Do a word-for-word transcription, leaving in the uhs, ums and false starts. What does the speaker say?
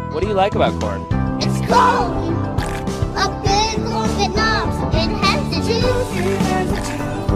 What do you like about corn? It's cold. A good corn with knobs. It has the juice.